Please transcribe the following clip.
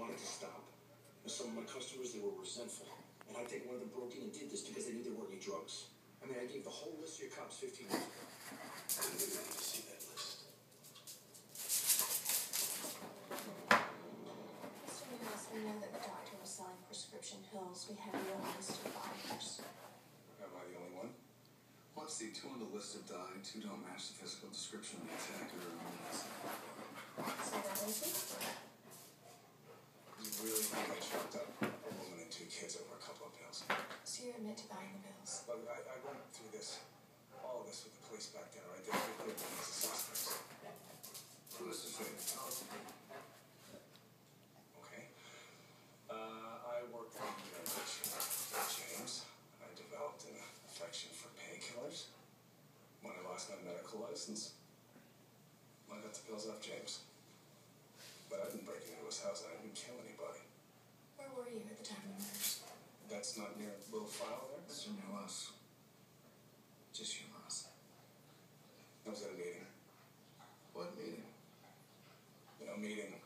wanted to stop. Some of my customers, they were resentful. And I think one of them broke in and did this because they knew there weren't any drugs. I mean, I gave the whole list to your cops 15 years ago. I didn't need to see that list. Mr. Newhouse, we know that the doctor was selling prescription pills. We have you on the list of buyers. Am I the only one? Let's see, 2 on the list have died, 2 don't match the physical description of the attacker. So that is it? You really think I chopped up a woman and 2 kids over a couple of pills? So you admit to buying the pills? Look, I went through this, all of this with the police back then, right? They cleared me as a suspect. Who is the fake? Okay. I worked on James. I developed an affection for painkillers. When I lost my medical license, I got the pills off James. But I didn't break into his house and I didn't kill anybody. Where were you at the time of the murders? That's not in your little file there? Mr. Newhouse, just humor us. I was at a meeting. What meeting? Meeting